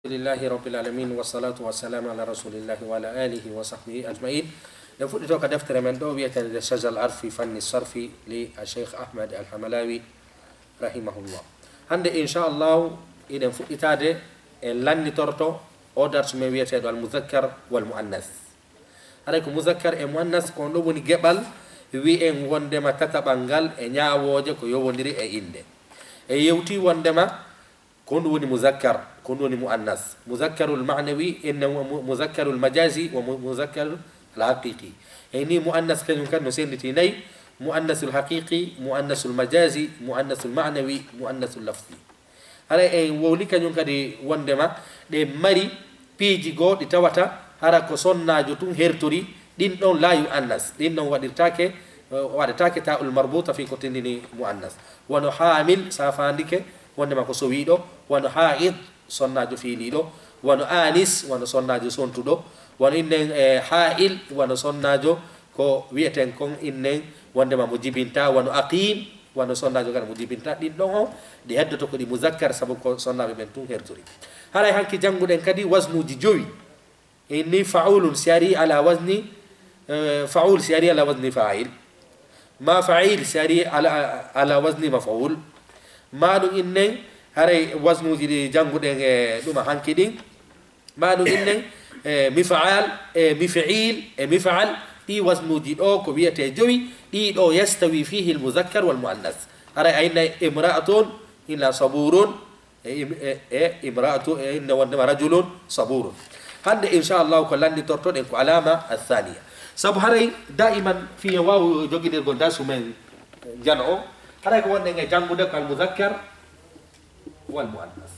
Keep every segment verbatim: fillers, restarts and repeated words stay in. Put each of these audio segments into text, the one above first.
لله رب العالمين والصلاة والسلام على رسول الله وعلى آله وصحبه أجمعين. نفوت توقع دفتر من دوبية الشجر العرف في فن الصرف للشيخ أحمد الحملاوي رحمه الله. عند إن شاء الله إذا نفوت إتادة لن ترتو أودر سميوية المذكر والمؤنث. عليكم مذكر المؤنث كون لو بني جبل وين وندما تتبانغال إنيا وجه كيو وندري إنده. يوتي وندما كون وني مذكر كون وني مؤنث. مذكر المعنوي إنه مذكر المجازي ومذكر الحقيقي. إني مؤنث كان يمكن نسين تيني مؤنث الحقيقي مؤنث المجازي مؤنث المعنوي مؤنث اللفظي. هذا أي ولي كان يمكن دي وندما دي مري بيجي جو دي تواتا هذا كسرنا جتون هيرتوري دين نون لا يؤنث دين نون ودرتاك ودرتاك تاء المربوطة في كتنين مؤنث ونحامل سافاندك wonde ko sowido wono haid sonnajo fiilido wono anis wono sonnajo sontudo wono innen e hail wono sonnajo ko wieten kon innen wonde ma mo jibinta wono aqim wono sonnajo gar mo jibinta din don o di heddoto ko di muzakkar sabu ko sonnabe ben tun hertori haray hanki janguden kadi waznuji jowi inni fa'ulun sari ala wazni fa'ul sari ala wazni fa'il ma fa'il sari ala ala wazni maf'ul maɗum innen haray wasnuji ɗi jannguɗen e ɗuma hanki ɗin maɗum innen e mifaal e mifiil e mifaal ɗi wasnuji ɗo ko wiyete joyi ɗi ɗo yastawi fihi lmuzakkar walmuannas haray ayinna imra'atun illa saburun e imra'atu e inna wondema rajulun saburun hande inchallahu ko landi tortoɗen ko alama athania saabu haray daiman fiye waw joguiɗirgol dasu men jano o haray ko wonɗen e janngude ko almuzakkar walmuannas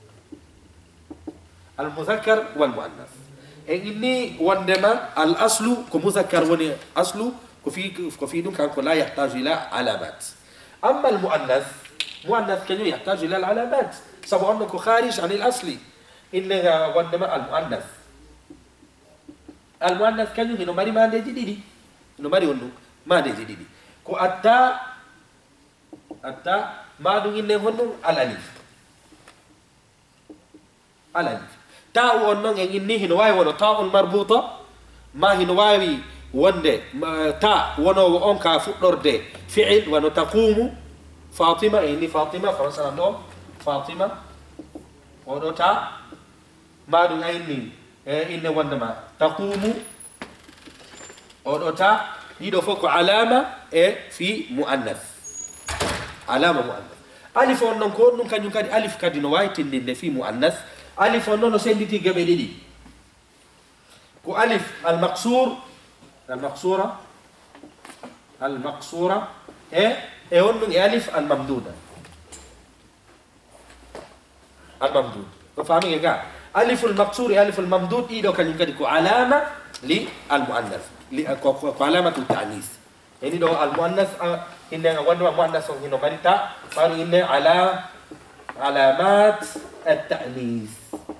almuzakkar walmuannas e inni wondema al aslu ko muzakkar woni aslu ko fi ko fi ɗum kanko la yahtaju ila alamat amma almuannas muannas kañum yahtaju ila al alamat sabu onno ko kharij an il asli inne wondema almuannas almuannas kañum hino mari mandeji ɗiɗi hino mari on ɗum mandeji ɗiɗi ko atta atta maɗum inne honnon alalif alalif ta on noon en inni hino wawi wono ta on marbuta ma hino wawi wonde ta wonowo on ka fuɗɗorde fi'il wono taqumu fatima e inni fatima faransanan ɗo fatima oɗo ta maɗum ayinni e inne wondema taqumu oɗo ta ɗiɗo fof ko alama e fi muannath alama muannas alif on non ko ɗum kañum kadi alif kadi no wawi tindinde fi muannas alif on noon no senditi geɓe ɗiɗi ko alif almaqsur almaqsura almaqsura e e on ɗum e alif almamduda almamdud ko fami e ga alif almaqsur e alif almamdud ɗiɗo kañum kadi ko alama li almuannas li ko ko alamatu ta'nis eni ɗo almuannas إن وندم مؤنث هنا مرتا قالوا إن على علامات التأنيث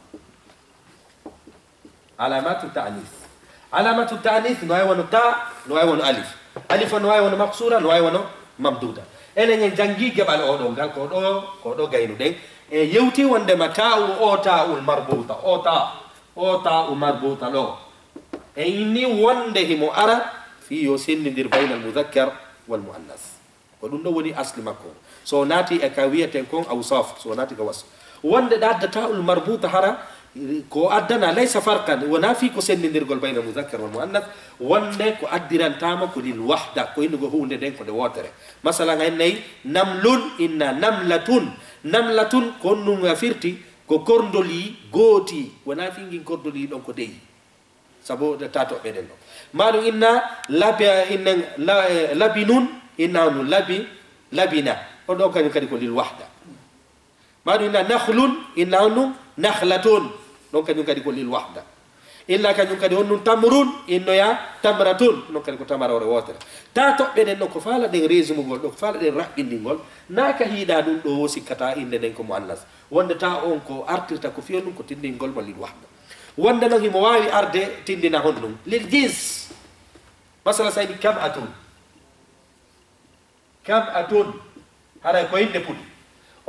علامات التأنيث علامات التأنيث نوعي ونو تاء نوعي ونو ألف ألف نوعي ونو مقصورة نوعي ونو ممدودة إن جنجي جبل أودو قال كودو كودو جاينو دين يوتي وندم تاء أو تاء المربوطة أو تاء أو تاء مربوطة لو إني وندهم أرى في يوسين ندير بين المذكر والمؤنث ودون ولي أصل مكون سو ناتي أكاوية تنكون أوصاف سو ناتي كواس وند دات تاء المربوطة هرا كو أدنا ليس فرقا ونافي كو سن ندير بين المذكر والمؤنث وند كو أدران تاما كو دي الوحدة كو إنو هو ندين كو دي واتر مثلا إني نملون إن نملة نملة كو نونغا فيرتي كو كوردولي غوتي ونافي نجين كوردولي دون كو دي سابو تاتو بدن مالو إن لابي إن لابينون إنه لبي لبنا ودو كان كان يقول للوحدة ما إن نخل إنه نخلة دو كان كان يقول للوحدة إلا كان كان يقول تمرون إنه يا تمرتون دو كان يقول تمر أو واتر تاتو بين إنه كفالة دين ريز مقول دو كفالة دين رح دين مقول ناك هيدا دون دو سكتا إن دين كمؤنث وند تا أنكو أرتل تكفيه نكو تندين قول للوحدة وند نهي مواوي أرد تندين هنون للجنس مثلا سيدي كم أتون كم أتون هذا كوين نبودي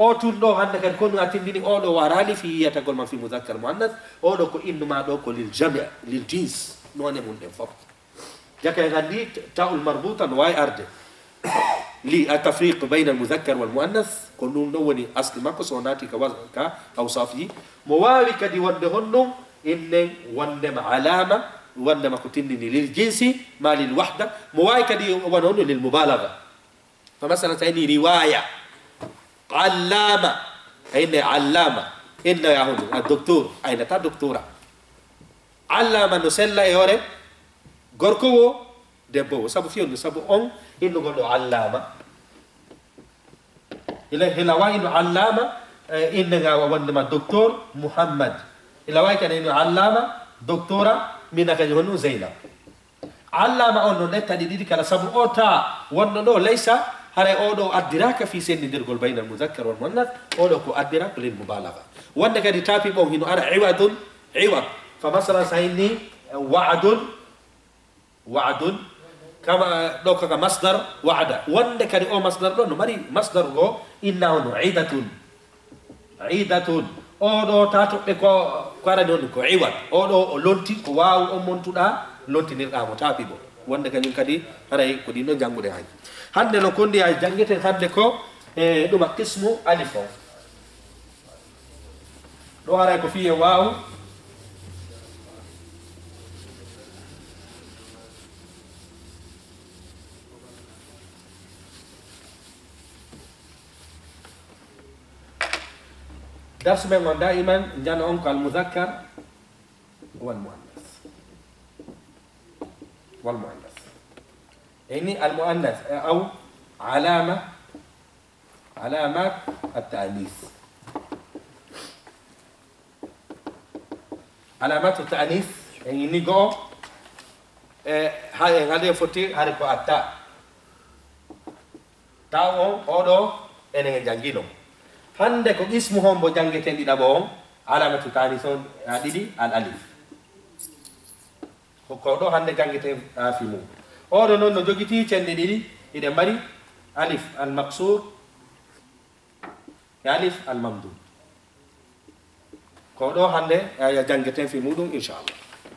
o tun ɗo hande kadi kono atindini oɗo warani fi yiyatagol man fi mudakkar muannas oɗo ko innuma ɗo ko lil jami' lil jins none mum ɗen fof jaka gandi ta'ul marbuta no wawi arde li atafriq bayna al mudakkar wal muannas ko ɗum ɗo woni asli makko so nati ka ka awsafihi mo wawi kadi wonde honɗum innen wondema alama wondema ko tindini lil jinsi ma lil wahda mo wawi kadi wona honɗo lil mubalagha fa masalan tawni riwaya allama ayne allama inna ya hono a docteur ayna ta doctora allama no sella e hore gorko wo debbo wo sabu fiyon sabu on inno gondo allama ila hila wa inno allama inna ga wonde ma docteur muhammad ila wa kan inno allama doctora mina ka hono zainab allama on no nettadi didi kala sabu ota wonno do laysa هاي أودو أدراك في سن درجول بين المذكر والمؤنث أودو كو أدراك للمبالغة وأنا كده تابي بو هنا أنا عوض عوض فمثلا سيني وعد وعد كما لو كان مصدر وعد وأنا كده أو مصدر لو نمري مصدر هو إنه عيدة عيدة أودو تاتو بكو كاردون كو عوض أودو لونتي كو واو أمونتو دا لونتي نرقام تابي بو وأنا كده كده هاي كده نجانغو ده هاي hande no kondi ay jangete hande ko e duma qismu alif do ara ko fiye waaw درس من دائما جانا انك المذكر والمؤنث والمؤنث يعني المؤنث أو علامة علامات التأنيث علامات التأنيث يعني نيجو هاي هذه فتي هاي كو أتا تاو أودو إنه جانجينو هندك اسمهم بجانجتين دي دابون علامة التأنيث هذه الألف كودو هندك جانجتين في مو oɗo noon no jogiti cende ɗiɗi iɗe mari alif almaksur e alif almamdud ko ɗo hande ya jangeten fi muɗum inchallah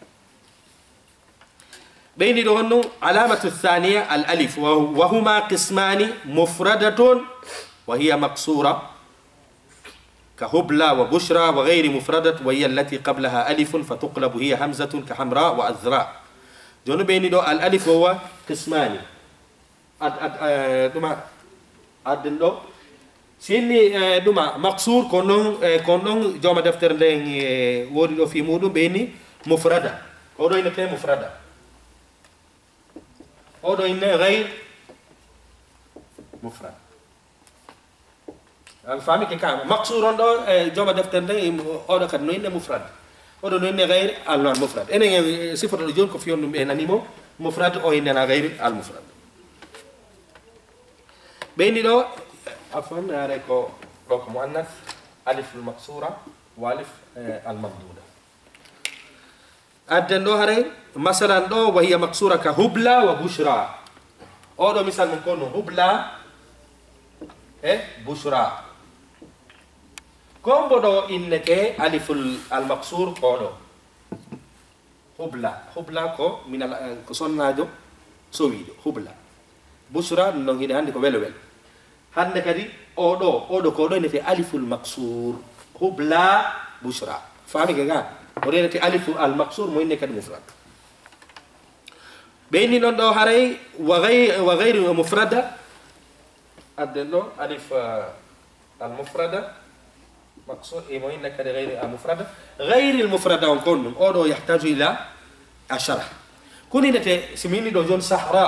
ɓeyni ɗo honno alamatu thaniya al alif wa huma qismani mufradatun wa hiya maksura ka hubla wa bushra wa gayri mufradat wa hiya allati qablaha alifun fatuqlabu hiya hamzatun ka hamra wa azra جونو بيني دو الالف هو قسماني اد اد دوما ادن دو سيني دوما مقصور كونون كونون جوما دفتر دين وودي دو في مودو بيني مفرده اودو ان كان مفرده اودو ان غير مفرد الفامي كان مقصور دو جوما دفتر دين اودو كان نو مفرد odo no ne غير al mufrad enen sifatu jon ko fiyon dum e nanimo mufrad o inna غير al mufrad بين دو عفوا ريكو روك مؤنث الف المكسوره والف الممدوده ادن دو هري مثلا دو وهي مكسوره كهبلا وبشرى اودو مثال من كونو هبلا e بشرى كومبو دو إنك ألف المقصور كودو هبلا هبلا كو من الكسون نادو سويدو هبلا بشرى نو هيدا عندك ويلو ويل عندك دي أودو أودو كودو إنك ألف المقصور هبلا بشرى فاهمي كذا ورينا تي ألف المقصور مو إنك المفرد بيني نون دو هاري وغير وغير مفردة أدلو ألف المفردة مقصود إيه مهم إنك غير المفردة غير المفردة ونكون أودو يحتاج إلى الشرح كوني نتي سميني دو جون صحراء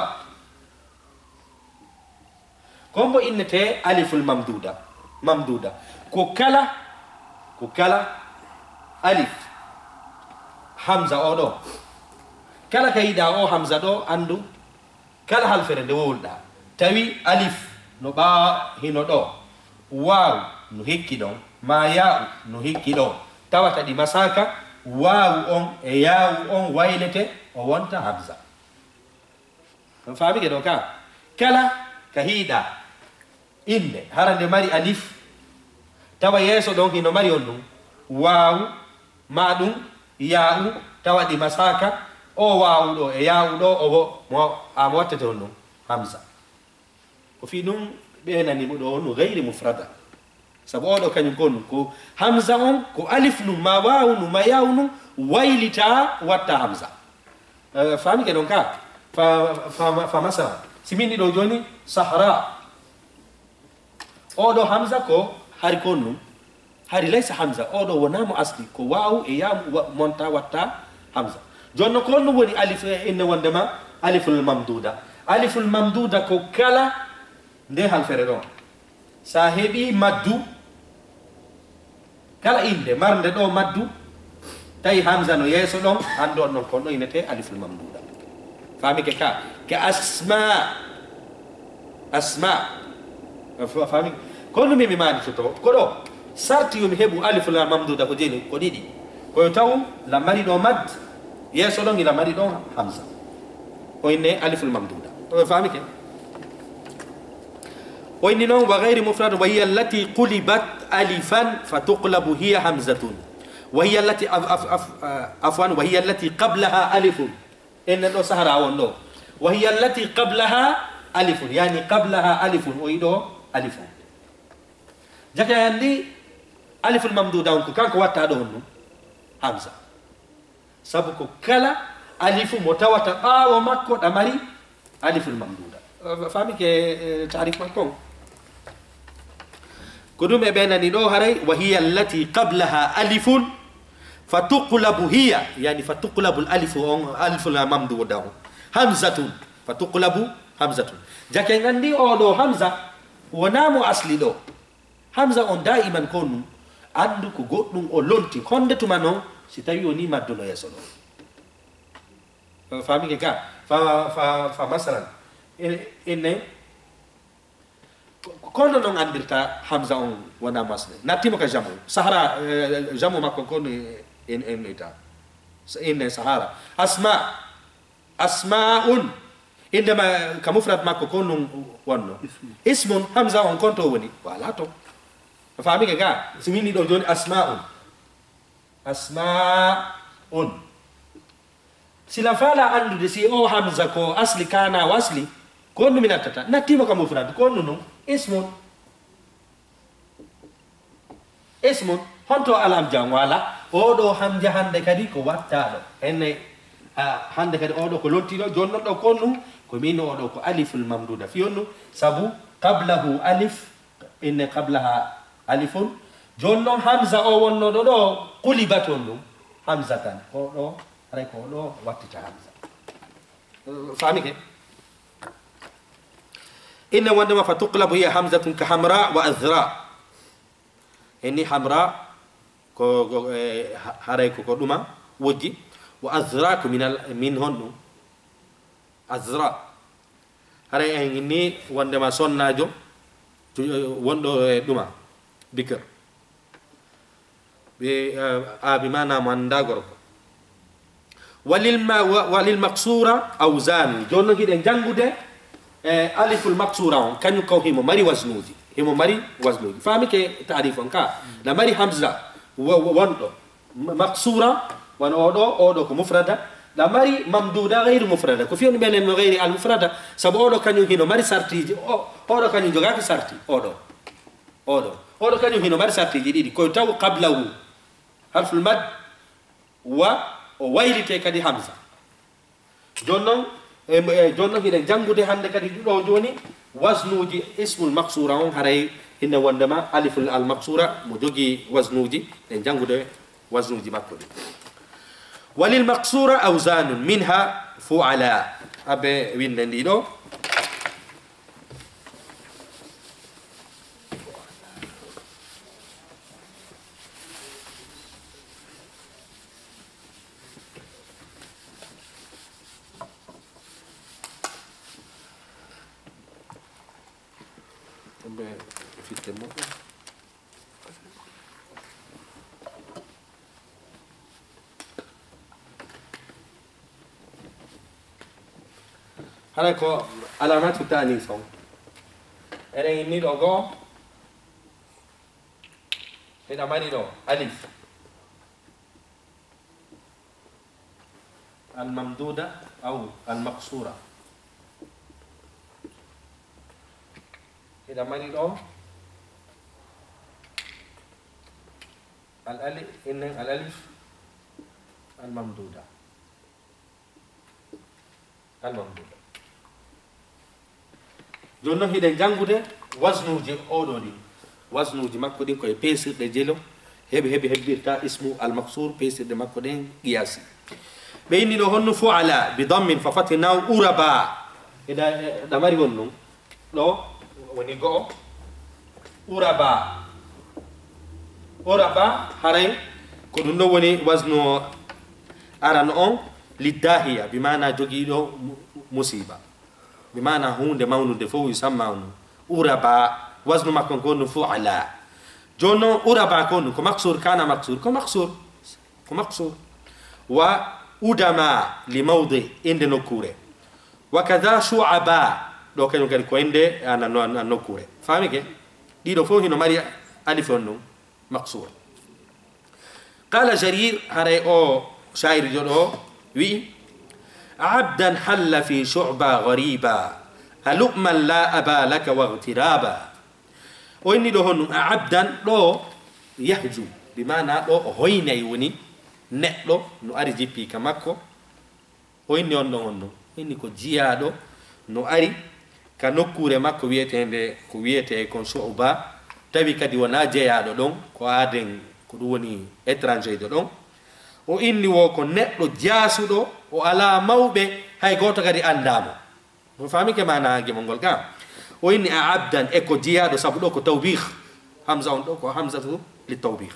كومبو إنتي ألف الممدودة ممدودة كوكلا كوكلا ألف حمزة أودو كلا كيدا أو حمزة دو أندو كلا هالفرد دول دا تاوي ألف نبا هنو دو واو نهيكي دون ما ياو no hikki ɗo tawata ɗi masaka waawu on e yaawu on waylete o wonta hamza on faamike ɗo ka kala ka hiiɗa inde harande mari alif tawa yeso don hino mari on dum waaw madum yaa'u tawa di masaka o waaw do e yaa'u do o mo am watta to dum hamza ko fi dum be nani mo do no ghairi mufrada sabu o do kanyum gon ko hamza on ko alif nu ma waaw nu ma yaa'u nu waylita watta hamza fami ke don ka fa fa fa masala simini do joni sahara o do hamza ko hari konu hari laysa hamza o do wonamo asli ko waaw e yam monta watta hamza jonno konu woni alif inna wondema aliful mamduda aliful mamduda ko kala nde hal fere do sa hebi maddu kala inde marnde do maddu tay hamza no yeso don ando non ko do inete aliful mamduda fami ke ka ke asma asma fami kono mi mani soto kodo sarti yumi hebu alif la mamduda ko jeni ko didi ko taw la mari do mad yeso don ila mari do hamza ko inne alif al mamduda to fami ke o inni non wa ghairi mufrad wa hiya allati qulibat alifan fatuqlabu hiya hamzatun wa hiya allati afwan wa hiya allati qablaha alifun inna do sahara wondo wa hiya allati qablaha alifun yani qablaha alifun o ido alifun jaka yandi alif al mamduda on ko kanko watta do honno hamza sabu ko kala alifu motawata bawo makko da mari alif al mamduda fami ke ta'rif makko kudum e benani do haray wa hiya allati qablaha alifun fatuqlabu hiya yani fatuqlabu al alif on alif al mamduda hamzatun fatuqlabu hamzatun jaka ngandi o do hamza wonamo asli do hamza on daiman konu andu ko goddum o lonti honde tuma non si tawi oni madduno yeso do fami ke ka fa fa fa masalan ene kono non andirta hamza on wana masne natimo ka jamu sahara jamu makko kono en en ita ene sahara asma asmaun indama ka mufrad makko kono wonno ismun hamza on konto woni wala to fami ke ka simini do joni asmaun asmaun sila fala andu de si o hamza ko asli kana wasli kono minatata natimo ka mufrad kono no ismun ismun honto alam jangwala o do hamja hande kadi ko watta do enne hande kadi o do ko lonti do jonno do kono ko min o do ko aliful mamduda fiyonno sabu qablahu alif inna qablaha alifun jonno hamza o wonno do do qulibaton dum hamzatan ko do ray ko do wattita hamza fami ke inna wandama fatuqlabu hiya hamzatun ka hamra wa azra inni hamra ko haray ko ko duma wojji wa azra ko min min honno azra haray inni wandama sonnajo wondo duma bikr be abi mana manda gorko walil ma walil maqsura awzan jonno gide jangude e aliful maqsura on kanyu ko himo mari wasnuji himo mari wasnuji fami ke ta'rif on ka la mari hamza wondo maqsura wan odo odo ko mufrada la mari mamduda ghairu mufrada ko fioni benen no ghairi al mufrada sabo odo kanyu hino mari sartiji odo kanyu jogaki sarti odo odo odo kanyu hino mari sartiji didi ko taw qablahu harful mad wa waylite kadi hamza jonnon e jonnon hide jangude hande kadi do joni wasnuji ismul maqsura on haray inna wandama aliful al maqsura mo jogi wasnuji e jangude wasnuji makko walil maqsura awzan minha fu'ala abe winndi do fittemo hara ko alamatu ta'nis on ere inni dogo هنا ماني دو ألف الممدودة أو المقصورة هنا ماني دو الألف إن الألف الممدودة الممدودة جونو هيدن جانغودي وزنوجي أودودي وزنوجي ماكو دي كوي بيسر دي جيلو هبي هبي هبي تا اسمه المقصور بيسر دي ماكو دي قياسي بيني لو هنو فعلا بضم ففتنا أوربا إذا دماري هنو لو ونيقو أوربا أوربا هاري كدنو وني وزنو أران أون للداهية بمعنى جوجيدو مصيبة بمعنى هون ده ماونو دفو يسمى أوربا وزن ما كون كون فعلا جونو أوربا كون كمكسور كان مكسور كمكسور كمكسور وأدما لموضع عند نكورة وكذا شعبا لو كانوا كانوا كوينده أنا نو أنا نكورة فاهمك دي لو فوق هنا ماريا ألف ونو مكسور قال جرير هراي أو شاعر جلو وي عبدا حل في شعبة غريبا هلؤما لا أبا لك واغترابا وإني لو هن عبدا لو يهجو بمعنى لو هويني يوني نقلو نو أري جي بي كماكو وإني هنو هنو إني كو جيادو نو أري كنوكوري ماكو ويته هنده كو ويته كون شعبة تبي كدي وناجي يادو دون كو آدن كو دووني إترانجي دو دون o inni wo ko neɗɗo jaasuɗo o ala mawɓe hay goto kadi andamo no fami ke mana gimol ngol ka o inni a abdan e ko jiyaɗo sabu ɗo ko tawbih hamza on ɗo ko hamzatu li tawbih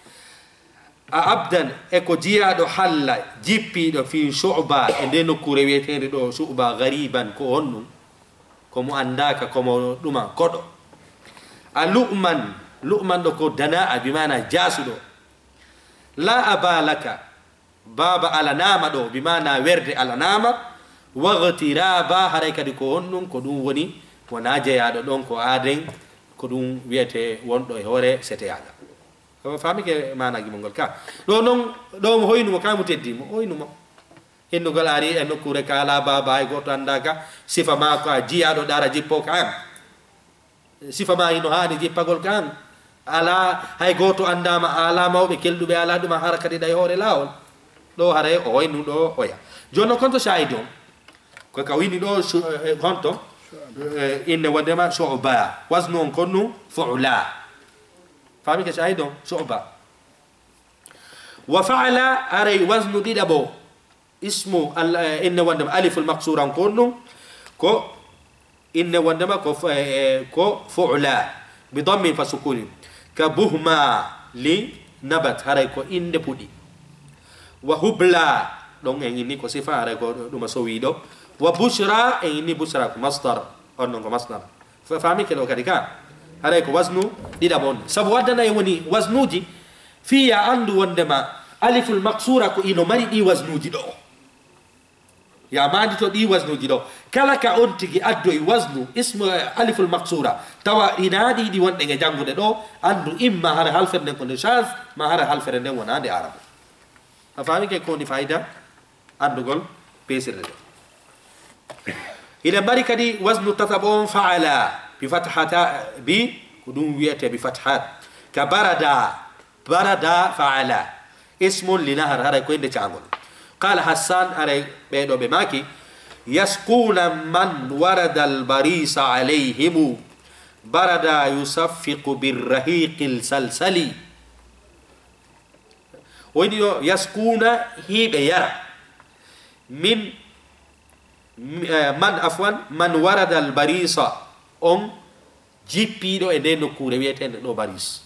a abdan e ko jiyaɗo halla jippiɗo fi shu'ba e nde nokkure wiyetede ɗo shu'ba gariban ko honɗum komo andaka komo ɗuma koɗo a lu'man lu'man ɗo ko dana'a bimana jaasuɗo la aba laka baba ala nama ɗo bimana werde ala nama wagtiraba haray kadi ko honɗum ko ɗum woni wona jeyaɗo ɗon ko aden ko ɗum wiyete wonɗo e hoore seteyaga famike mana gimol ngol ka ɗo noon ɗo mo hoynumo kamo teddimo hoynumo hennugol ari e nokkure ka ala baba e goto andaka sifa ma ko a jiyaɗo ɗara jippo kan sifa ma hino hani jippagol kan ala hay goto andama ala mawɓe kelɗuɓe ala ɗuma hara kadi ɗa e hoore lawol ɗo haray o hoynu ɗo oya joni noon konto shahid on ko ka wini ɗo honto inne wondema shu'ba wasnu on konnu fu'la fami ke shahid on shu'ba wa fa'ala aray wasnu ɗiɗaɓo ismu inne wondema aliful maqsura on konnu ko inne wondema ko ko fu'la bidammin fa sukunin ka buhma li nabat haray ko inde puɗi wa hubla ɗon en inni ko sifa haray ko ɗuma sowi ɗo wa bushra en inni bushra ko masdar on ɗon ko masdar fami ke ɗo kadi ka haray ko wasnu ɗiɗaɓo on sabu waddana e woni wasnuji fiya andu wondema aliful maqsura ko ino mari ɗi wasnuji ɗo ya mandi to ɗi wasnuji ɗo kala ka on tigi addo e wasnu ismu aliful maqsura tawa ina ɗiɗi wonɗe e janngude ɗo andu imma hara halfere nden ko nde chage ma hara halfere nden wona nde arabe a faami ke kowoni fayida andugol peesirde ɗo ina mari kadi wasnu tataɓo on faala bi fathata bi ko ɗum wiyete bi fathat ka barada barada faala ismun linahar haray koyende cagol قال حسان أري بيدو بماكي يسقون من ورد البريس عليهم بردا يصفق بالرهيق السلسلي وين يسقون هي بيرا من من عفوا من ورد البريس أم جيبي دو إدينو كوريويتين دو باريس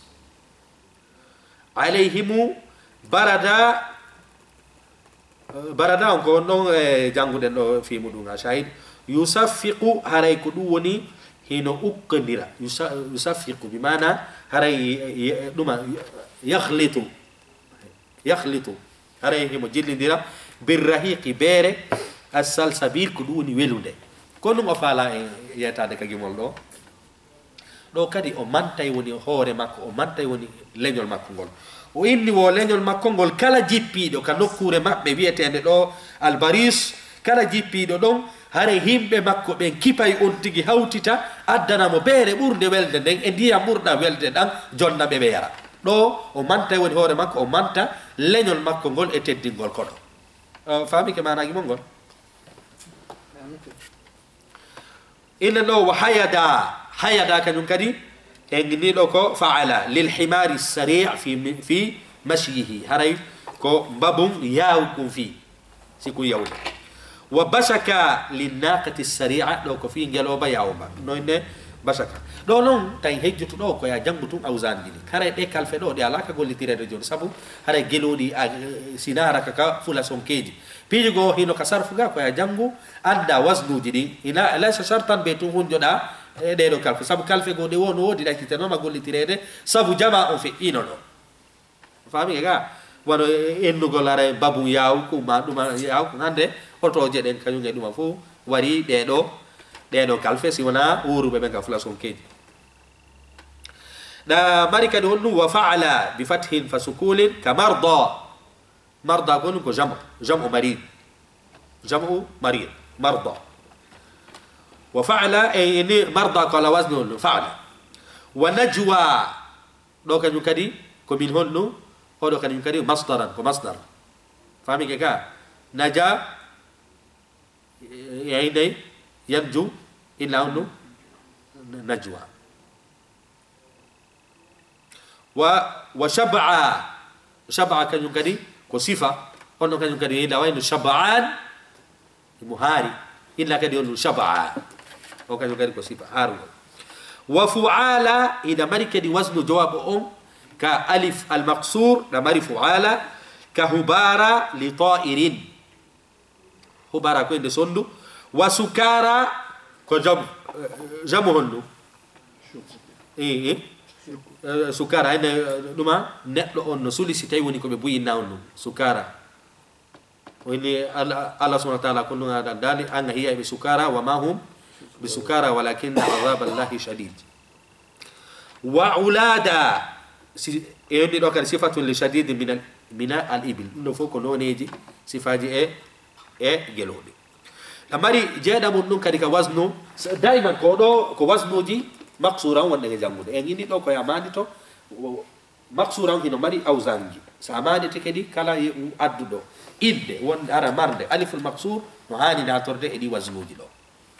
عليهم بردا barada on ko non e jangude do fi mudunga shahid yusaffiqu haray ko dum woni hino ukkandira yusaffiqu bi mana haray duma yakhlitu yakhlitu haray himo jillidira bir rahiqi bere as-salsabil ko dum woni welunde ko dum o fala e yetade ka gimol do ɗo kadi o mantay woni hoore makko o mantay woni leñol makko ngol o inni wo leñol makko ngol kala jippiɗo ka nokkure maɓɓe wiyetede ɗo albaris kala jippiɗo ɗon hare himɓe makko ɓen kipay on tigi hawtita addanamo beere ɓurde welde nden e ndiyam ɓurɗa welde ɗan jonna ɓe ɓe yara ɗo o manta woni hoore makko o manta leñol makko ngol e teddingol koɗo faami ke manaki mon ngol inna ɗo wa hayada hayada kañum kadi hengini ɗo ko faala lilhimari sari fi fi mashyihi haray ko mbabum yawkum fi siku yawde wa basaka linnaqati sari'a ɗo ko fi ngeloba yawma noyne basaka ɗo noon tawi hejjutu ɗo ko ya janngu tun awsandini haray ɗe kalfe ɗo ɗe ala ka gollitirede joni sabu haray geloɗi sinara kaka fula sonkeji piiji goo hino ka sarfuga ko ya janngu anda wasnuji ɗin ina laysa shartan ɓe tun hunjoɗa e ɗeɗo kalfe sabu kalfe goo ɗe woni woodi ɗakkitenoma gollitirede sabu jama on feƴƴino ɗo faami e ga wono ennugol ara babu yaw kuma ɗuma yaw hande otoje ɗen kañum e ɗuma fof wari ɗeɗo ɗeɗo kalfe si wona wuruɓe ɓen ka fula sonkeji ɗa mari kadi honɗum wa faala bi fathin fa sukulin ka marda marda gonum ko jam jamu marid jamu marid marda wa faala e ni marda ko ala wasni honɗum faala wa najwa ɗo kañum kadi komin honɗum oɗo kañum kadi masdaran ko masdar fami ke ka naja yaynay yanju illa honɗum najwa wa wa shab'a shab'a kañum kadi ko sifa honno kañum kadi ila wayno shab'an muhari illa kadi honɗum shab'a o kañum kadi ko sifa harugo wa fu'ala ida mari kadi wasnu jawabu on ka alif almaqsur da mari fu'ala ka hubara li ta'irin hubara ko inde sondu wa sukara ko jam jamu honɗum e sukara ene ɗuma neɗɗo on no suli si tawi woni koɓe buyinna on ɗum sukara woni allah subhana wa taala konɗum aɗa dali anga hiya ɓe sukara wa ma hum bi sukara walakinna azaba llahi shadid wa ulada si e yonni ɗo kadi sifatun li shadidi min min al ibil ɗum ɗo fof ko noneji sifaji e e geloɗe ɗa mari jeeɗa mum ɗum kadi ka wasnu daiman ko ɗo ko wasnuji maksura on wonɗe e janngude en inni ɗo koye amadi to maksura on hino mari awsanji so amadete kadi kala adduɗo idde wonde ara marde aliful maksur no hani natorde e ɗi wasnuji ɗo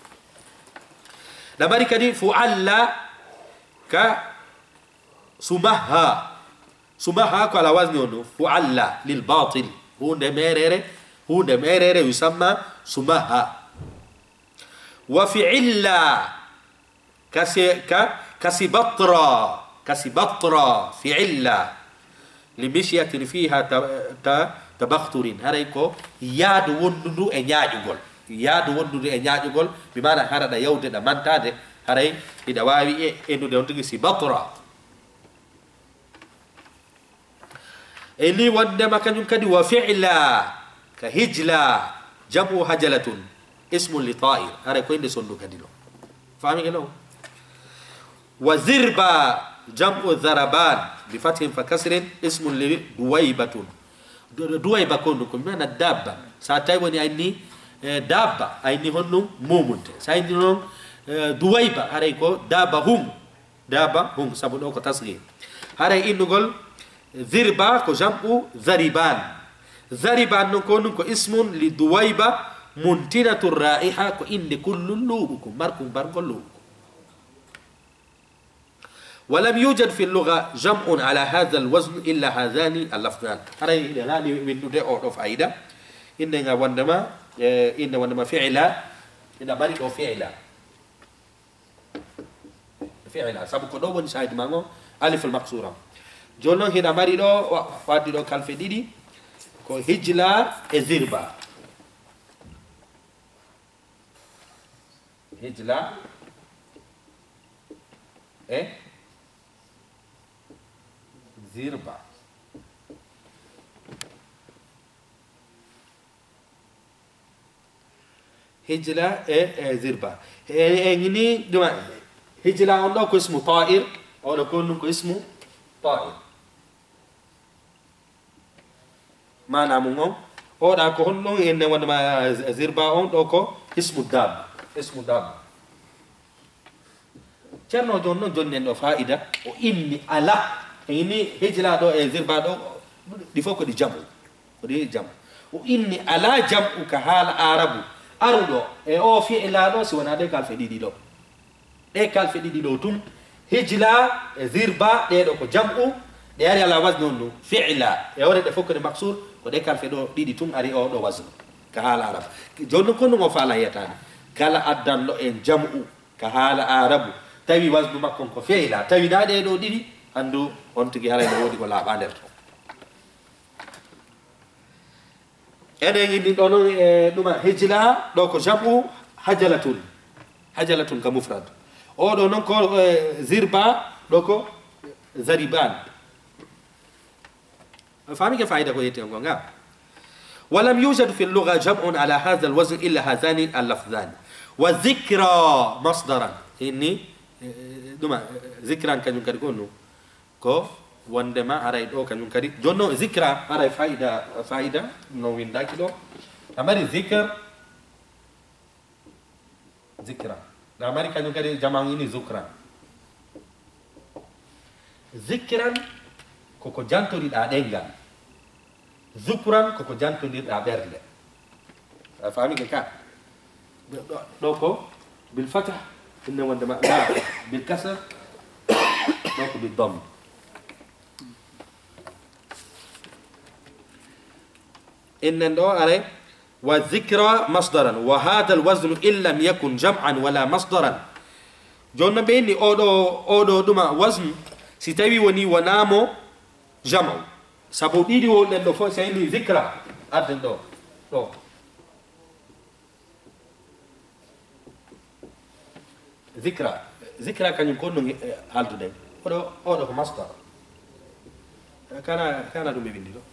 ɗa mari kadi fu'alla ka sumaha sumaha ko ala wasni on ɗum fu'alla lil batil hunde merere hunde merere yusamma sumaha wa fi'illa kasi ka kasi batra kasi batra fi'illa limishiyatin fiha ta tabakhturin haray ko yaadu wondudu e ñaaƴugol yaadu wondudu e ñaaƴugol bi mana haraɗa yawde ɗa mantade haray ida wawi e endude on tigi si batra e ni wondema kañum kadi wa fi'la ka hijla jamu hajalatun ismun li ta'ir haray ko inde sondu kadi ɗo fami ke ɗo wa zirba jam'u dharaban bi fathin fa kasrin ismun li duwaybatun duwayba ko ɗum ko mana dabba sa tawi woni ayni dabba ayni honɗum mumunte sa ayni noon duwayba haray ko dabba hum dabba hum sabu ɗo ko tasgir haray innugol zirba ko jam'u dhariban dhariban noon ko ɗum ko ismun li duwayba muntinatu ra'iha ko inde kullum luuɓuko markum bargol luuɓuko ولم يوجد في اللغة جمع على هذا الوزن إلا هذان اللفظان هاي هاني من نودي أو فايدة إننا وندما إن وندما فعلا إن مالك أو فعلا فعلا سبب كده ون شاهد مانو ألف المقصورة جولنا هنا ماري دو وادي دو كالف ديدي كو هجلا إزربا هجلا إيه zirba hijla e zirba e ngini duma هجلا on ɗo ko ismu ta'ir oɗo konnum ko ismu ta'ir mana mum on oɗa ko honɗon enne wondema zirba on ɗo ko ismu dabba ismu dabba ceerno jon noon jonni en ɗo fa'ida o inni ala ini hijla ɗo e zirba ɗo ɗi fof ko ɗi jamu ko ɗi jamu o inni ala jam'u ka haala arabu aruɗo e o fi'la ɗo si wona ɗe kalfe ɗiɗi ɗo ɗe kalfe ɗiɗi ɗo tum hijla e zirba ɗeɗo ko jam'u ɗe ari ala wasne on ɗum fi'la e ore ɗe fof ko ɗe maksur ko ɗe kalfe ɗo ɗiɗi tum ari o ɗo wasne ka haala arabu joni ko ɗum o faala yiyatani kala addanɗo en jam'u ka haala arabu tawi wasnu makkon ko fi'la tawi na ɗeɗo ɗiɗi andu on tigi harayno woodi ko laaɓa nder to enen inni ɗo noon e ɗuma hijla ɗo ko jam'u hajalatun hajalatun ka mufrad oɗo noon ko zirba ɗo ko zariban famike fayida ko yette ngo nga ولم يوجد في اللغة جمع على هذا الوزن إلا هذان اللفظان وذكرى مصدرا إني دوما ذكرا كان ينكر كونو كو وندما أراي دو كان ينكر جونو ذكرى أراي فايدة فايدة نو وين داكيلو أمري ذكر ذكرى أمري كان ينكر جمع إني ذكرى ذكرا كوكو جانتو للأدنغان ذكرا كوكو جانتو للأبرل فاهمين كيف دوكو بالفتح إنه عندما لا بالكسر دوكو بالضم إن دو أري والذكرى مصدرا وهذا الوزن إن لم يكن جمعا ولا مصدرا جون بيني أودو أودو دوما وزن ستوي وني ونامو جمع سبو ديدي ولن دو فو سيني ذكرى أدن دو دو ذكرى ذكرى كان يكون حالته ده أودو أودو مصدر كان كان دوم بيبندي دو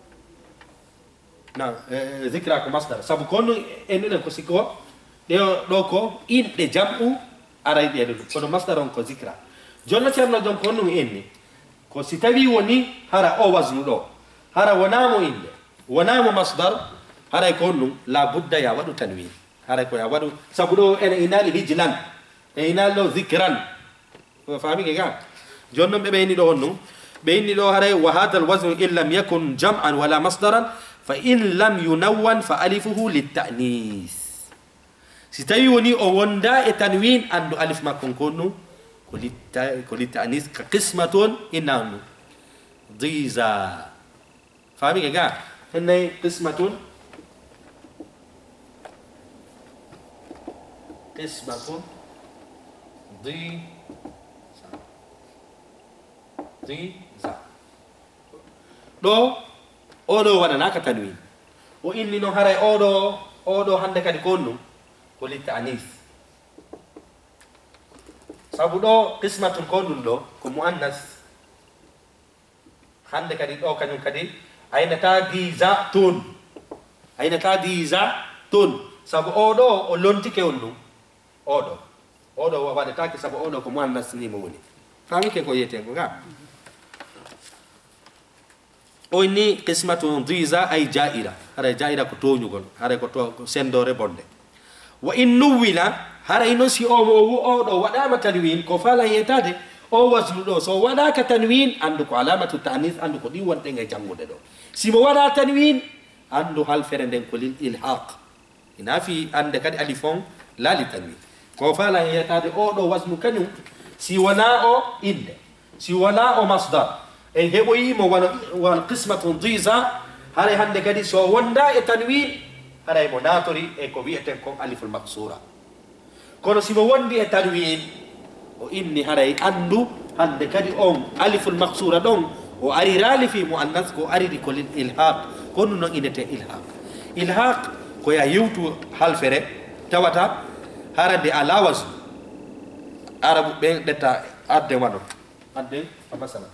نعم ذكرى كمصدر سبو كونو إننا كوسيكو ديو دوكو إن دي جمعو أراي دي دو كونو مصدر كو ذكرى جون تيرنا دون كونو إني ko si tawi woni hara o wasnu ɗo hara wonamo inde wonamo masdar haray ko ɗum la budda ya waɗu tanwin haray ko ya waɗu sabu ɗo ene inali hijlan e inali ɗo zicran famike ga joni noon ɓe ɓeyni ɗo on ɗum ɓeyni ɗo haray wa hada al wasnu in lam yakun jam'an wala masdaran fa in lam yunawwan fa alifuhu littanis si tawi woni o wonda e tanwin andu alif makkon kon ɗum كوليتانيس كقسمة إنه ضيزا فاهمين يا جماعة هنا قسمة قسمة ضي ضيزا دو أودو وانا ناكا تنوين وإني نهاري أودو أودو هندك يكونوا كوليتانيس sabu ɗo qismatun ko ɗum ɗo ko muannas hande kadi ɗo kañum kadi aynata disa tun aynata disa tun sabu oɗo o lontike on ɗum oɗo oɗo waɗetake sabu oɗo ko muannas nimo woni famike ko yiyeten ko ga o ni qismatun disa ay jaira haɗa jaira ko toñugol haɗa ko to sendore bonde wa in nuwwila haray noon si o oɗo waɗama tanwin ko fala yetade o wasnu ɗo so waɗaka tanwin andu ko alamatu tanis andu ko ɗi wonɗen e janngude ɗo simo waɗa tanwin andu halfere nden ko lil ilhaq ina fi ande kadi alif on laali tanwin ko fala yetade oɗo wasnu kañum si wona o inde si wona o masdar en heɓoyimo won qismatun disa haray hande kadi so wonda e tanwin haray mo natori e ko wiyeten kon aliful maksura kono simo wondi e tanwin o inni haray andu hande kadi on aliful maksura ɗon o ari raali fi muannas ko ariri ko lil ilhaq ko ɗum noon inete ilhaq ilhaq ko ya yewtu halfere tawata harande ala wasnu arabu ɓe ɗetta adde waɗo adde a masala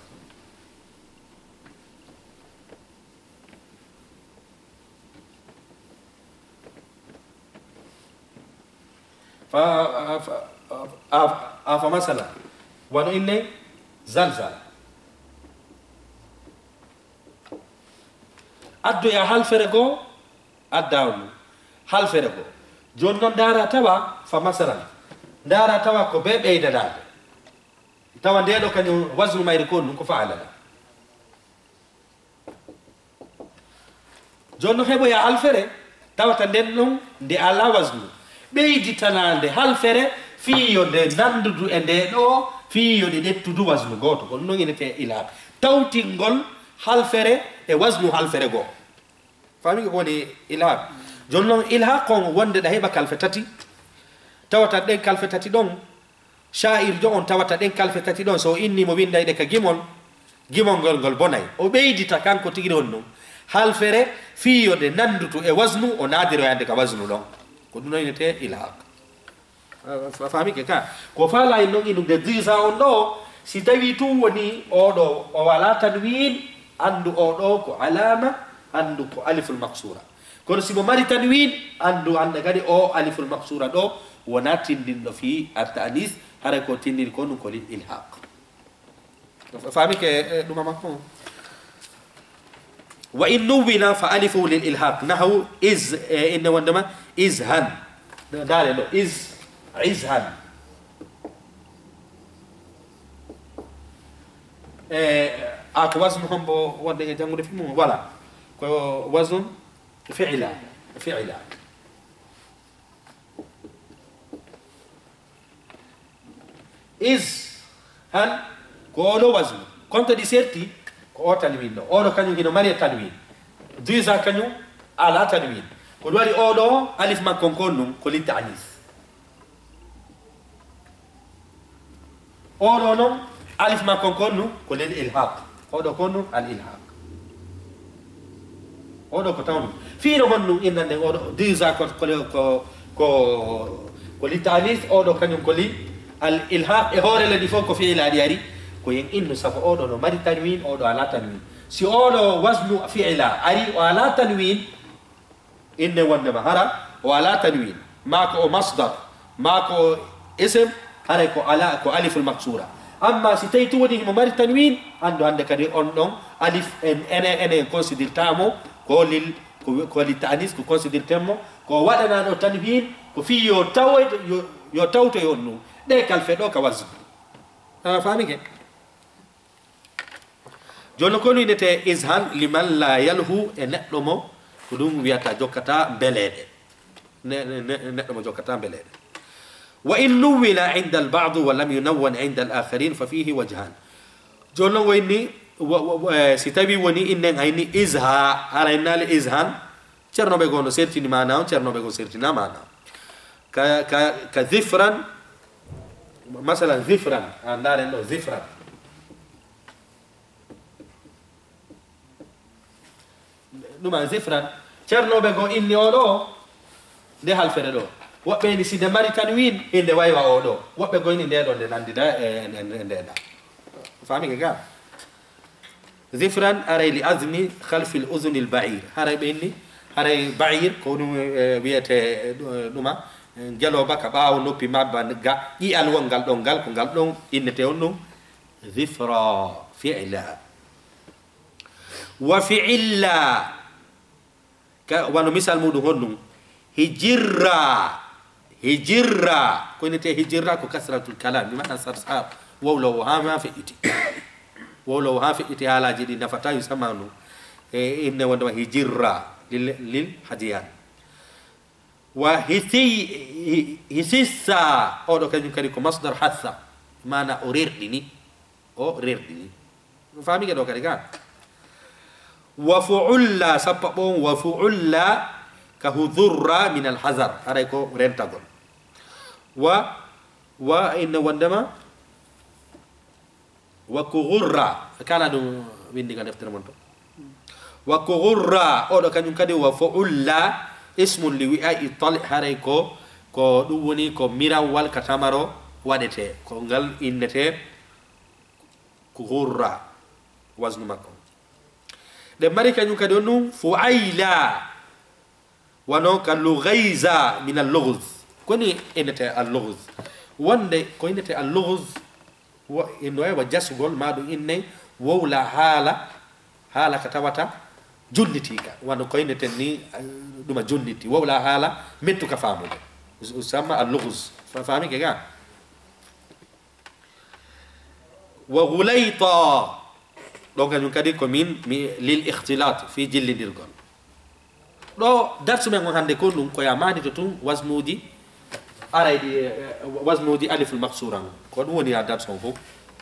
ف afa masala wano inne zalzal addo ya halfere go addawnu halfere go jonnon dara tawa fa masala dara tawa ko be beydadade tawa ndeɗo kañum wasnu mayri ko ɗum ko faalala jonno heɓoya halfere tawata nden ɗum nde ala wasnu ɓeyditanande halfere fiyo nde nandudu e nde ɗo fiyo ɗe ɗettudu wasnu goto ko ɗum noon inete ilhaq tawtingol halfere e wasnu halfere goo fami ko woni ilhaq joni noon ilhaq on wonde ɗa heɓa kalfe tati tawata ɗen kalfe tati ɗon sha'ir jo on tawata ɗen kalfe tati ɗon so innimo windayɗe ka gimol gimol ngol ngol bonay o ɓeydita kanko tigi on ɗum halfere fiyode nandutu e wasnu o naadiroyande ka wasnu ɗon ko ɗum noynete ilhaq famike ka ko faala en noon inude disa on ɗo si tawi tum woni oɗo o wala tanwin andu oɗo ko alama andu ko aliful maksura kono simo mari tanwin andu anda kadi o aliful maksura ɗo wona tindinɗo fi at-ta'nis hara ko tindin ko ɗum ko ilhaq famike ɗuma makko wa in nuwina fa alifu lil ilhaq nahu is inne wondema izhan dale ɗo is izhan a ko wasnu hombo wonde e janngude fi mum voilà ko wasnu fi'la fi'la is han ko oɗo wasnu konto ɗi serti ko o tanwin ɗo oɗo kañum hino mari e tanwin duisa kañum ala tanwin ko ɗum waɗi oɗo alif makkon kon ɗum ko li ta'nis oɗo noon alif makkon kon ɗum ko lel ilhaq oɗo kon ɗum al ilhaq oɗo ko taw ɗum fiino hon ɗum innande oɗo duisa ko ko ko ko li ta'nis oɗo kañum ko li al ilhaq e hoore ladi fof ko fi'laɗi ari ko yen innu sabu oɗo no mari tanwin oɗo ala tanwin si oɗo wasnu fi'la ari o ala tanwin inne wondema hara o ala tanwin ma ko o masdar ma ko ism hara ko ala ko aliful maksura amma si tawi tu woni himo mari tanwin andu hande kadi on ɗon alif en ene ene considirtamo ko lil ko li ta'nis ko considirtemo ko waɗanaɗo tanwin ko fi yo tawoyde yo tawtoy on ɗum ɗe kalfe ɗo ka wasnu famike joni ko ɗum inete izhan liman la yalhu e neɗɗo mo ko ɗum wiyata jokkata beleɗe neɗɗo mo jokkata beleɗe wa in nuwina inda albadu wa lam yunawwan inda al akharin fa fihi wajhan joni noon wayni si tawi woni innen hayni izha hara innali izhan ceernoɓe goo no sertini mana on ceernoɓe goo sertina mana ka ka ka zifran masalan zifran a ndaren ɗo zifran ɗuma zifran ceernoɓe goo inni oɗo nde halfere ɗo woɓɓe ni si nde mari tanwin inde waywa oɗo woɓɓe goo ini ndeɗo nde nandida e ndeɗa famike ga zifran aray li azmi khalfi l uduni l ba'ir haray ɓe inni haray ba'ir ko ɗum wiyete ɗuma jeloba ka ɓaawo noppi mabba ga ƴi'al wongal ɗon ngal ko ngal ɗon innete on ɗum zifra fi'la wa fi'illa ka wano misal muɗum hon ɗum hijirra hijirra ko innete hijirra ko kasratul kalam mi maɗan sarsar wowlowo ha ma feƴƴiti wowlowo ha feƴƴiti haalaji ɗi nafata yusamma ɗum e inne wondema hijirra lil lil hadiyan wa hisi hisissa oɗo kañum kadi ko masdar hassa mana o rerɗini o rerɗini famike ɗo kadi ga wa fu'ulla sappa ɓon wa fu'ulla ka hudurra min alhazar aray ko rentagol wa wa inna wondema wa kughurra kala ɗum windi ka deftere mon to wa kughurra oɗo kañum kadi wa fu'ulla ismun li wi'a'i tali haray ko ko ɗum woni ko mirawwal ka tamaro waɗete ko ngal innete ko hurra wasnu makko ɗe mari kañum kadi on ɗum fu'ayla wano ka lughayza min al-lughz koni innete al-lughz wonde ko innete al-lughz inno e wa jasugol maɗum inne wowla haala haala ka tawata junnitika wano ko inneten ni ɗuma junniti wowla haala mettuka faamude usamma al-lughz faami ke ga wa ghulayta ɗo kañum kadi ko min lil ikhtilat fi jillidirgol ɗo darsu men on hannde ko ɗum koya maadito tun wasnuji arayɗi wasnuji aliful maksura ko ɗum woni ha darsu on fof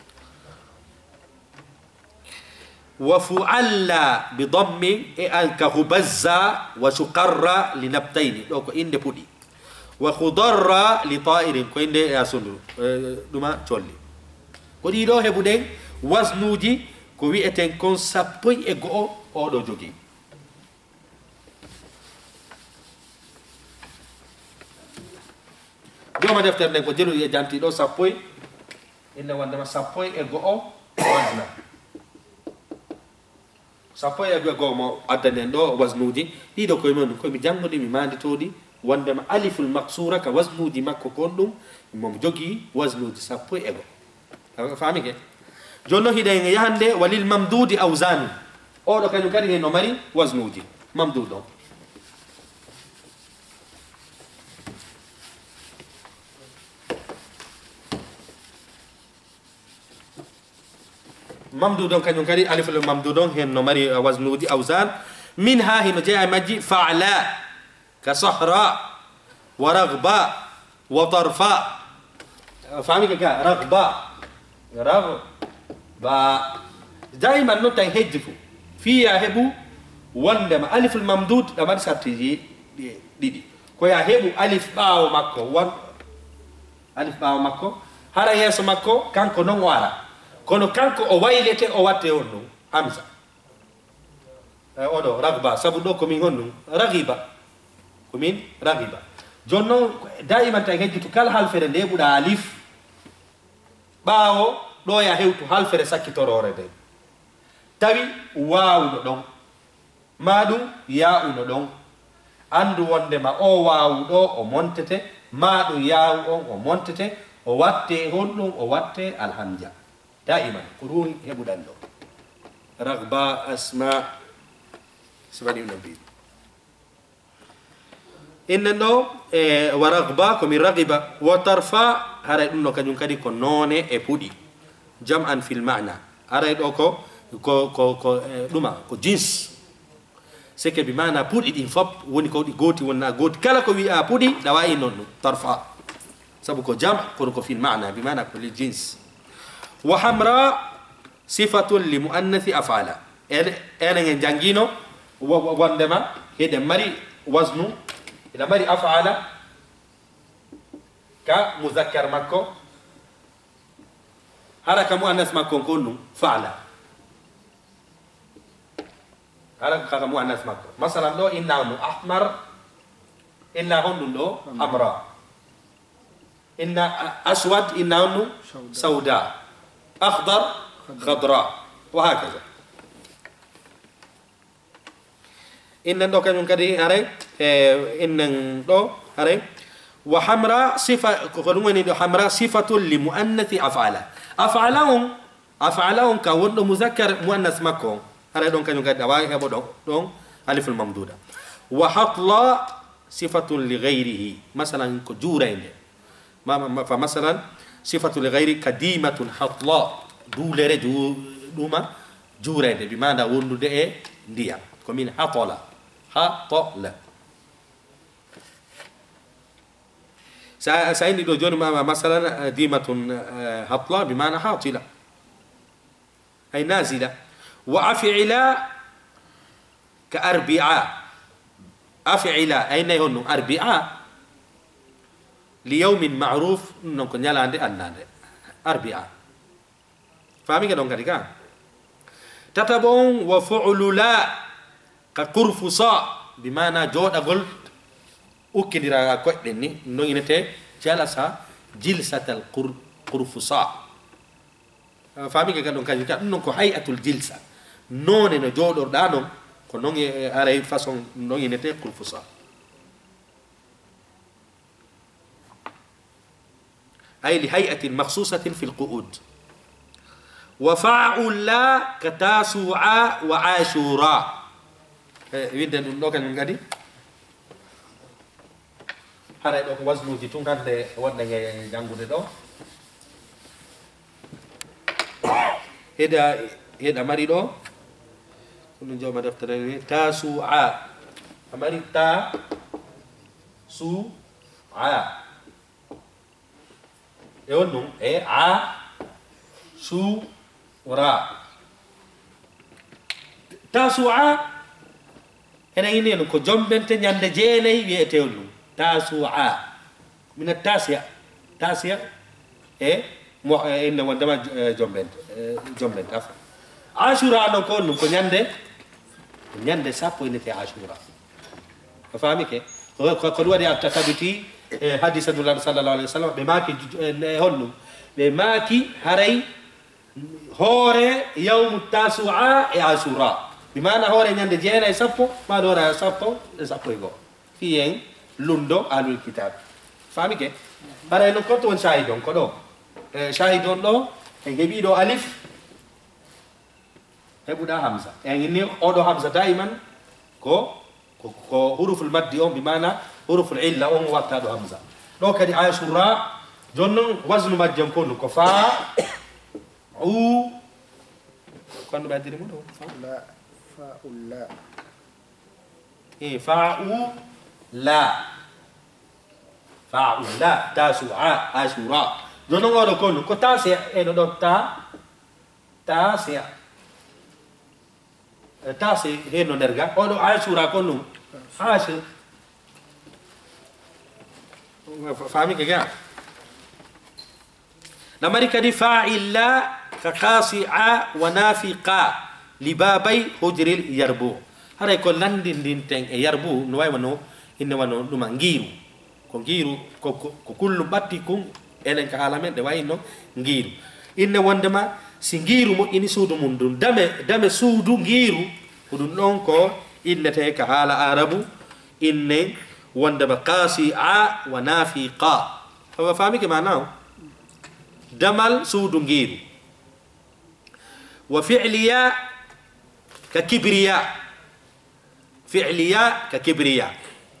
wa fu'alla bi dammi e an ka hubazza wa suqarra li nabtayni ɗo ko inde puɗi wa khudarra li ta'irin ko inde e asunduru ɗuma colli ko ɗiɗo heɓuɗen wasnuji ko wi'eten kon sappo e go'o oɗo jogii joma deftere nden ko jelu e janti ɗo sappo inde wondema sappo e go'o wasna sappo e go'o mo addanen ɗo wasnuji ɗiɗo koye mon koyemi janngoɗi mi manditoɗi wondema aliful maksura ka wasnuji makko kon ɗum momo jogii wasnuji sappo e go'o faami ke joni noon hiɗen yahande walil mamdudi awsani oɗo kañum kadi hen no mari wasnuji mamdud o mamdud on kañum kadi aliful mamdud on hen no mari wasnuji awsan min ha hino jeeya majji fa'la ka sahra wa raghba wa tarfa faami ke ga raghba raghba daiman non tan hejji fu fiya heɓu wondema aliful mamdud ɗa waɗi sartiji ɗiɗi koya heɓu alif ɓaawo makko won alif ɓaawo makko hara yeeso makko kanko non o ara kono kanko o waylete o watte on ɗum hamsa oɗo ragba sabu ɗo komin hon ɗum ragiba komin ragiba joni noon daiman tan hejjitu kala halfere nde ɓuɗa alif ɓaawo ɗo ya hewtu halfere sakkitorore nde tawi waawuno ɗon ma ɗum yaa'uno ɗon andu wondema o waawu ɗo o montete ma ɗum yaawu on o montete o watte honɗum o watte alhamja daiman ko ɗum heɓuɗan ɗo ragba asma sifaɗi no mbi innen ɗo e wa ragba komin ragiba wa tarfa haray ɗum ɗo kañum kadi ko noone e puɗi jam an fil mana haray ɗo ko ko ko ko ɗuma ko jins seke bi mana puɗi ɗin fop woni ko ɗi gooti wonna gooti kala ko wi'a puɗi ɗa wawi noon ɗum tarfa sabu ko jam kono ko fil mana bi mana ko lil jins wa hamra sifatun li muannathi afala enen en jangino wondema heɗen mari wasnu eɗen mari afala ka muzakkar makko hara ka muannas makko kon ɗum faala hara ka muannas makko masalan ɗo innamo ahmar inna hon ɗum ɗo hamra inna aswad inna hon ɗum sauda أخضر خضراء وهكذا إن دو كان كدي هري إن دو هري وحمراء صفة كلمة دو حمراء صفة لمؤنث أفعال أفعالهم أفعالهم كون مذكر مؤنث مكون هري دون كان كدي واي هبو دون دون ألف الممدودة وحطلا صفة لغيره مثلا كجورين ما فمثلا صفة لغير كديمة حطلاء دولر جو دوما جورد بمعنى وندو دي ديا كمين حطلا حطل سأيني دو جون مثلا ديمة حطلا بمعنى حاطلة أي نازلة وأفعلا كأربعاء أفعلا أين يهون أربعاء ليوم معروف نكون يلا عندي أناد أربعة فاهمي كده نقول كده تتبعون وفعل لا كقرفصاء بمعنى جود أقول أكيد راح أقول لني إنه إنته جلسة جلسة القرفصاء فاهمي كده نقول كده إنه كهيئة الجلسة نون إنه جود أردانو كنون أري فاسون نون إنته قرفصاء أي لهيئة مخصوصة في القعود. وفاعل كتاسوعا وعاشوراء ويدا نوكا نغادي hara do ko wasnuji tun hande wonde nge jangude do heda heda mari do kunu joma deftere ni tasu'a amari ta su a e wonnum e a su ra tasu'a ene inen ko jombente nyande jeenay wiete wonnum tasu'a min at-tasi'a tasi'a e mo inna wandama jombente jombente afa ashura no ko ko nyande nyande sappo ine te ashura fami ke ko ko wadi at-takabiti hadith sallallahu alaihi wasallam be maki honnu be maki haray hore yawm at-tasu'a e ashura bimana hore nyande jeena e sappo ma do ra sappo e sappo e go fiyen lundo alul kitab fami ke bara no ko ton shahidon ko do e shahidon do e gebi do alif hebuda hamza e ni odo hamza daiman ko ko huruf al maddi on bimana huruf al illa on waqta do hamza do kadi ashura jonnon waznu majjam ko ko fa u quando badiri mo do fa la fa ulla e fa u لا فاعل لا تاسعاء عاشوراء جونو غودو كون كو تاسع اي دو تا تاسع تاسع هينو نرغا اودو عاشوراء كونو عاشر فاهمي كيا نمرك دي فاعل لا كقاصع ونافقا لبابي حجر اليربو هره ko landindin ten e yarbu no way wano inne wano duma ngiru ko ngiru ko ko kullu batti kum enen ka halamen de wayno ngiru inne wondema si ngiru mo ini suudu mun dun dame dame suudu ngiru dun non ko inne te ka hala arabu inne wondema qasi'a wa nafiqa fa fami ke maana damal suudu ngiru wa fi'liya ka kibriya فعليا ككبرياء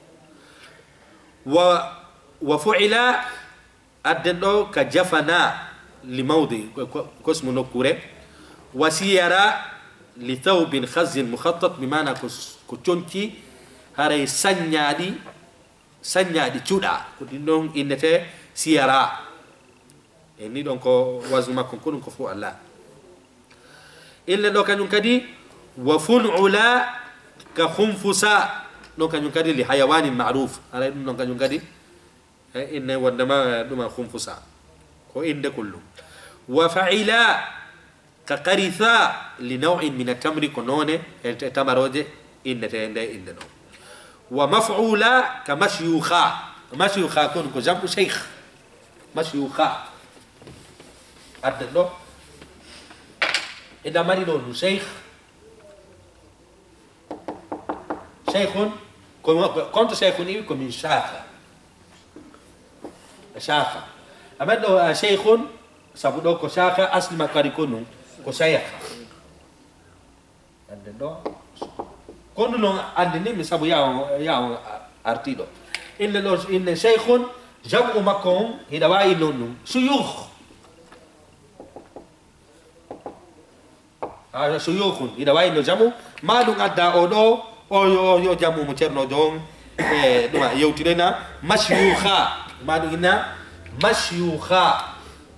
و وفعل أدنو كجفنا لموضع كسم نكورة وسيرا لثوب خز مخطط بمعنى كتونكي هاري سنيادي سنيادي تشودا كدينون إنته سيرا إني دونكو وزن ما كنكون كفو الله إلا لو كانوا كدي وفنعلا كخنفسا نو كان ينكدي لحيوان معروف على نو كان ينكدي ان ودما دما خنفسا كو ان كله وفعلا كقرثا لنوع من التمر كنونه تمروجه ان تند ان نو ومفعولا كمشيوخا مشيوخا كون كو جنب شيخ مشيوخا ادلو اذا مريض شيخ شيخ كنت شيخ إيه كمن شاخة شاخة أما لو شيخ سبودو كشاخة أصل ما كاريكونو كشيخ عندنا كونو عندنا مسابو ياو ياو أرتيدو إن لو إن شيخ جمع مكون هدواي لونو شيوخ آه شيوخ هدواي لو جمع ما لون أدا أودو oyo yo jamu mo cerno don e duma yewtirena mashyukha madu ina mashyukha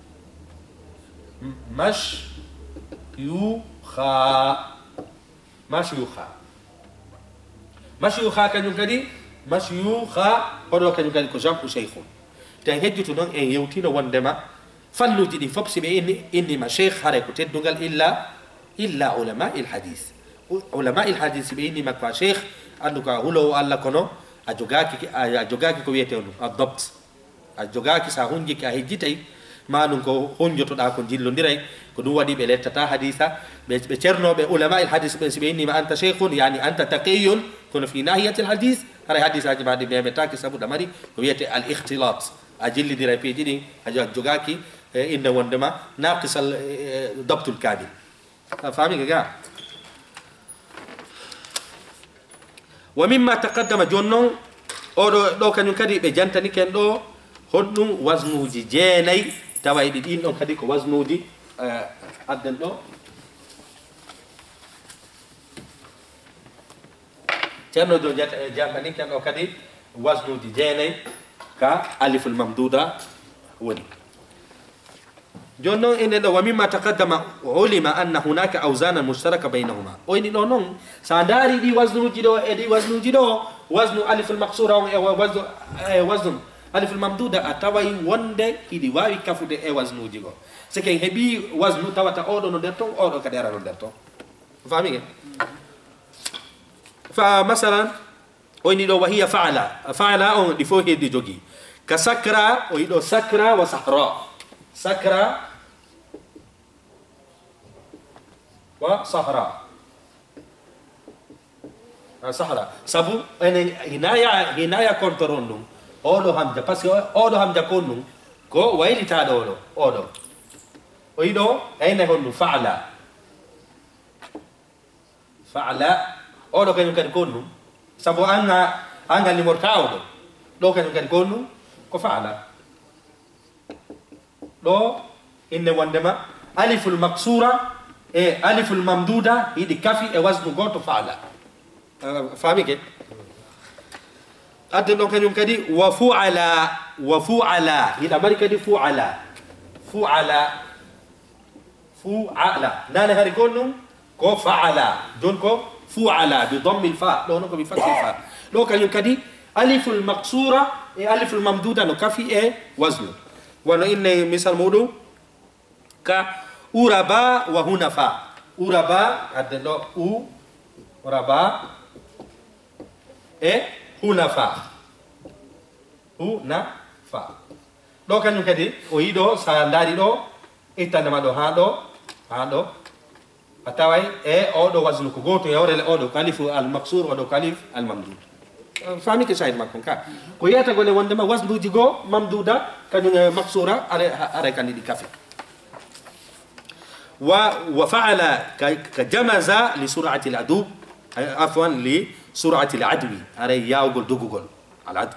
mash yukha mashyukha mashyukha kanyum kadi mashyukha odo kanyum kadi ko jamu shaykhun tan hejjutu don en yewtino wondema falluji di fop sibe inni inni ma sheikh hare ko teddungal illa illa ulama al hadith علماء الحديث بيني مكوا شيخ عندك هلو الله كنو أجوجاكي أجوجاكي كويته الضبط أجوجاكي سهونجي كهجتي ما نكو هونجو تدا كون جيلو نديراي كدوا دي بلتا تا حديثا بتشرنو بعلماء الحديث بيني ما أنت شيخ يعني أنت تقي كن في ناحية الحديث هذا حديث أجي بعد بيمتاكي سبب دمري كويته الاختلاط أجل دي رأي بيجي أجا جوجاكي إنه وندما ناقص الضبط الكامل فاهمين كده ومما تقدم جونو أو لو كان يكدي بجانتني كان لو هدنو وزنو جيني تواي دين لو كدي وزنو دي أدن لو تانو دو جانتني كان لو كدي وزنو جيني كا ألف الممدودة وني جونو إن لو ومما تقدم علم أن هناك أوزانا مشتركة بينهما وإن لو نون سانداري دي وزن جدو دي وزن جدو وزن ألف المقصورة وزن وزن ألف الممدودة أتواي وندي إدي واي كفود إيه وزن جدو سكين هبي وزن تواتا أودو ندرتو أودو كديرا ندرتو فاهمين فمثلا وإن لو وهي فعلة فعلة أو دي فوهي دي جوجي كسكرة وإن سكرة وصحراء سكرة وصحراء صحراء سبو أنا هنايا هنايا كونترولو أولو هم جا بس أولو هم جا كونو كو ويلي تاد أولو أولو ويدو أين هونو فعلا فعلا أولو كانوا كان كونو سبو أنا أنا اللي مرتاودو لو كانوا كان كونو كو فعلا لو إن وندما ألف المقصورة إيه ألف الممدودة هي دي كافي وزن قوت فعلا فاهمين كده أدنى كان يوم كدي وفعلا وفعلا هي الأمريكا دي فعلا فعلا فعلا نانا هاري كونهم كو فعلا دون كو فعلا بضم الفاء لو نكو بفتح الفاء لو كان يوم كدي ألف المقصورة إيه ألف الممدودة نو كافي إيه وزنه وانا إن مثال مودو كا أوربا وهنفا أوربا أدلو أو أوربا إيه هنفا هنفا لو كان يكدي ويدو سانداري دو إتنا دو هادو هادو أتاوي إيه أودو وزنو كوغوتو يوري أودو كاليف المقصور أودو كاليف الممدود فاهمين كيف سايد ماكم كا كويا تقول وندما وزن دوجيغو ممدودا كان مقصورة على على كان دي كافي و وفعل كجمز لسرعة العدو عفوا لسرعة العدو على ياو جول دوغول العدو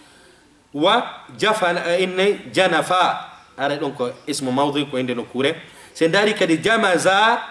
وجفن إن جنفا على دونك اسم موضوع كوين دي نكورة سنداري كدي جمز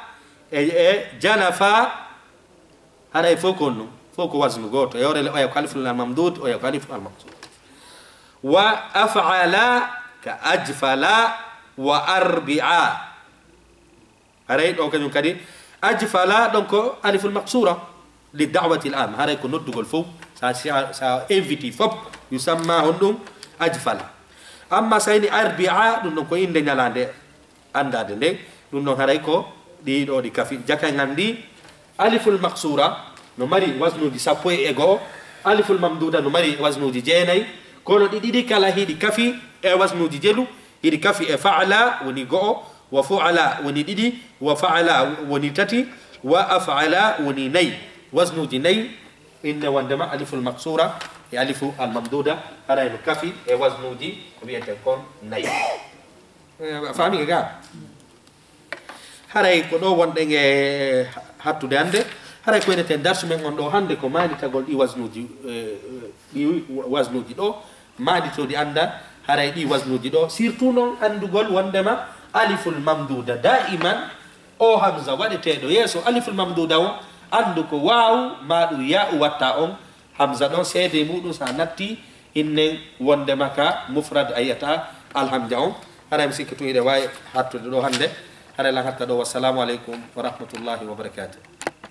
جنفا على فوقونو فوق وزن قوت يوري يكلف الممدود ويكلف المقصود وأفعل كأجفل وأربعا هري أو كذا كذي أجفل دونك ألف المقصورة للدعوة الآن هري كنود دقول فوق سا سا إنفيتي فوق يسمى هندم أجفل أما سيني أربعا دونك إن دنيا لاندة أندا دنده دونك هري كو دي دو دي كافي جاكا عندي ألف المقصورة نمري وزنو دي سابوي إيغو ألف الممدودة نمري وزنو دي جيني كونو دي دي كالا هي دي كافي إيه وزنو دي جيلو هي دي كافي فعلا وني غو وفعلا وني دي دي وفعلا وني تاتي وأفعلا وني ني وزنو دي ني إن وندما ألف المقصورة ألف الممدودة هذا ينو كافي إيه وزنو دي بيتكون ني فاهمين كا هذا يكون وندن هاتو دانده hara ko ene ten darsu men on do hande ko mani tagol di wasnuji di wasnuji do madi to di anda hara di wasnuji do surtout non andugol wondema aliful mamduda daiman o hamza wadete do yeso aliful mamduda o andu ko waw madu ya watta on hamza don sede mudum sa natti inne wondema ka mufrad ayata alhamja on hara mi sikatu ide way hattude do hande hara la hatta do wassalamu alaikum wa rahmatullahi wa barakatuh